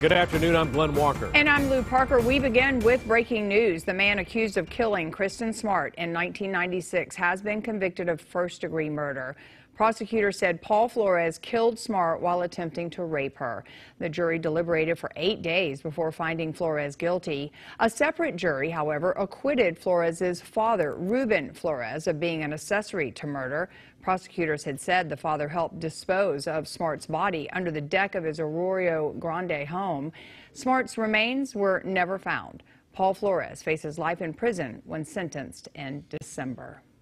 Good afternoon, I'm Glenn Walker. And I'm Lou Parker. We begin with breaking news. The man accused of killing Kristin Smart in 1996 has been convicted of first-degree murder. Prosecutors said Paul Flores killed Smart while attempting to rape her. The jury deliberated for 8 days before finding Flores guilty. A separate jury, however, acquitted Flores's father, Ruben Flores, of being an accessory to murder. Prosecutors had said the father helped dispose of Smart's body under the deck of his Arroyo Grande home. Smart's remains were never found. Paul Flores faces life in prison when sentenced in December.